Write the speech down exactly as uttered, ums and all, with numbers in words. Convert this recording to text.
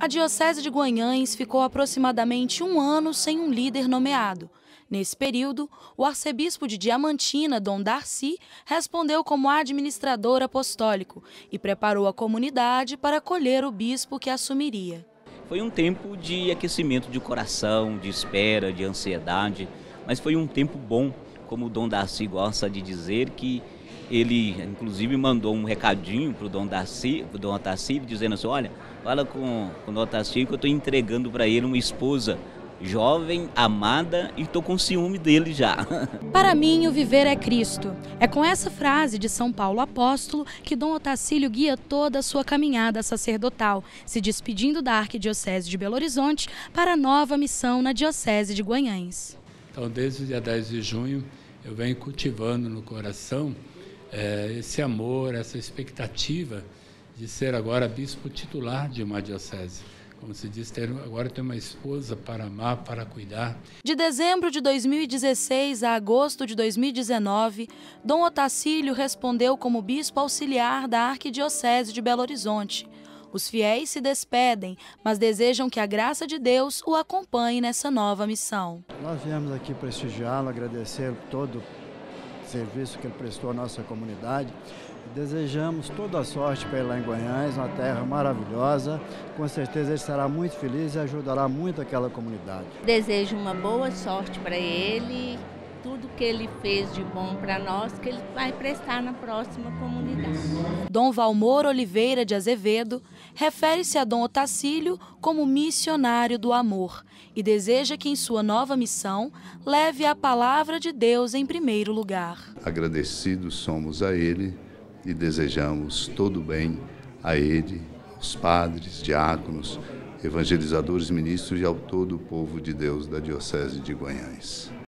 A Diocese de Guanhães ficou aproximadamente um ano sem um líder nomeado. Nesse período, o arcebispo de Diamantina, Dom Darcy, respondeu como administrador apostólico e preparou a comunidade para acolher o bispo que assumiria. Foi um tempo de aquecimento de coração, de espera, de ansiedade, mas foi um tempo bom, como o Dom Darcy gosta de dizer, que ele inclusive mandou um recadinho para o Dom Darcy, pro Dom Darcy, dizendo assim: olha, fala com, com o Dom Darcy que eu estou entregando para ele uma esposa jovem, amada, e estou com ciúme dele já. Para mim, o viver é Cristo. É com essa frase de São Paulo apóstolo que Dom Otacílio guia toda a sua caminhada sacerdotal, se despedindo da Arquidiocese de Belo Horizonte para a nova missão na Diocese de Guanhães. Então, desde o dia dez de junho, eu venho cultivando no coração é, esse amor, essa expectativa de ser agora bispo titular de uma diocese. Como se diz, ter, agora tem uma esposa para amar, para cuidar. De dezembro de dois mil e dezesseis a agosto de dois mil e dezenove, Dom Otacílio respondeu como bispo auxiliar da Arquidiocese de Belo Horizonte. Os fiéis se despedem, mas desejam que a graça de Deus o acompanhe nessa nova missão. Nós viemos aqui prestigiá-lo, agradecer todo o serviço que ele prestou à nossa comunidade. Desejamos toda a sorte para ele lá em Guanhães, uma terra maravilhosa. Com certeza ele estará muito feliz e ajudará muito aquela comunidade. Desejo uma boa sorte para ele, tudo que ele fez de bom para nós, que ele vai prestar na próxima comunidade. Dom Valmor Oliveira de Azevedo refere-se a Dom Otacílio como missionário do amor e deseja que em sua nova missão leve a palavra de Deus em primeiro lugar. Agradecidos somos a ele e desejamos todo o bem a ele, aos padres, diáconos, evangelizadores, ministros e ao todo o povo de Deus da Diocese de Guanhães.